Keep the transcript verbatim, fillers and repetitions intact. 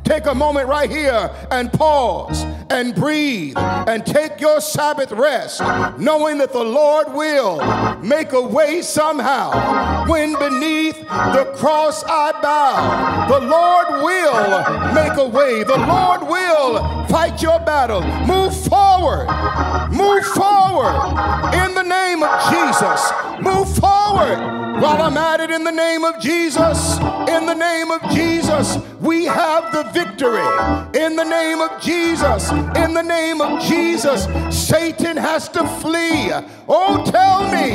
Take a moment right here and pause and breathe and take your Sabbath rest, knowing that the Lord will make a way somehow. When beneath the cross I bow, the Lord will make a way. The Lord will fight your battle. Move forward. Move forward in the name of Jesus. Move forward. While I'm at it, in the name of Jesus, in the name of Jesus, we have the victory. In the name of Jesus, in the name of Jesus, Satan has to flee. Oh, tell me